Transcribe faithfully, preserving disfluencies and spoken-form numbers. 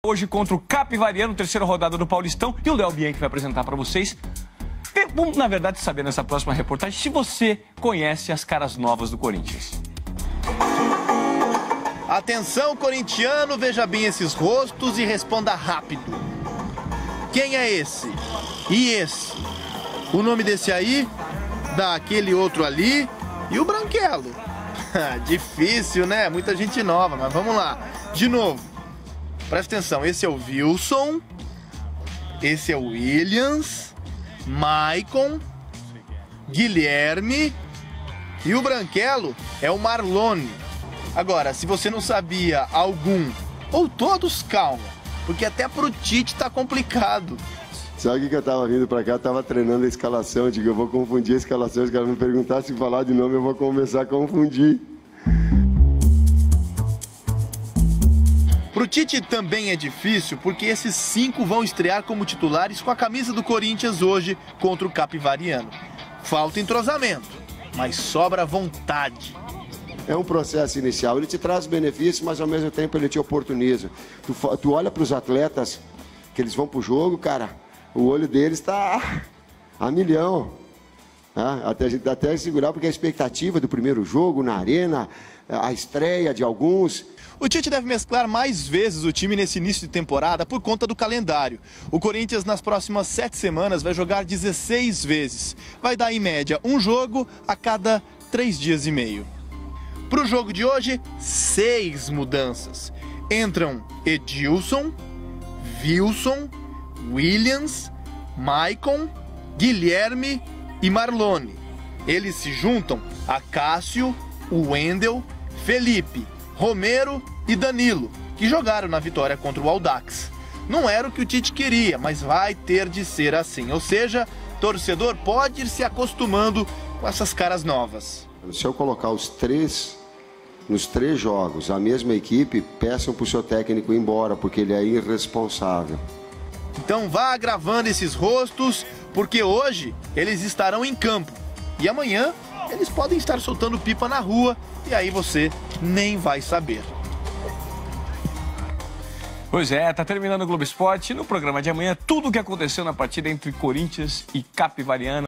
Hoje contra o Capivariano, terceira rodada do Paulistão. E o Léo Bianchi vai apresentar para vocês. Vamos, na verdade, saber nessa próxima reportagem se você conhece as caras novas do Corinthians. Atenção, corintiano, veja bem esses rostos e responda rápido. Quem é esse? E esse? O nome desse aí? Daquele outro ali? E o branquelo? Difícil, né? Muita gente nova, mas vamos lá. De novo. Presta atenção, esse é o Wilson, esse é o Williams, Maicon, Guilherme e o branquelo é o Marlone. Agora, se você não sabia algum ou todos, calma, porque até pro Tite tá complicado. Sabe o que eu tava vindo pra cá? Eu tava treinando a escalação, eu digo, eu vou confundir a escalação, os caras me perguntar se falar de nome, eu vou começar a confundir. Pro Tite também é difícil, porque esses cinco vão estrear como titulares com a camisa do Corinthians hoje contra o Capivariano. Falta entrosamento, mas sobra vontade. É um processo inicial, ele te traz benefícios, mas ao mesmo tempo ele te oportuniza. Tu, tu olha para os atletas, que eles vão pro jogo, cara, o olho deles está a milhão. Né? Até, a gente dá até segurar, porque a expectativa do primeiro jogo na arena, a estreia de alguns... O Tite deve mesclar mais vezes o time nesse início de temporada por conta do calendário. O Corinthians nas próximas sete semanas vai jogar dezesseis vezes. Vai dar em média um jogo a cada três dias e meio. Para o jogo de hoje, seis mudanças. Entram Edilson, Wilson, Williams, Maicon, Guilherme e Marlone. Eles se juntam a Cássio, o Wendel, Felipe, Romero e Danilo, que jogaram na vitória contra o Audax. Não era o que o Tite queria, mas vai ter de ser assim. Ou seja, torcedor pode ir se acostumando com essas caras novas. Se eu colocar os três, nos três jogos, a mesma equipe, peçam para o seu técnico ir embora, porque ele é irresponsável. Então vá gravando esses rostos, porque hoje eles estarão em campo. E amanhã eles podem estar soltando pipa na rua e aí você nem vai saber. Pois é, tá terminando o Globo Esporte. No programa de amanhã, tudo o que aconteceu na partida entre Corinthians e Capivariano.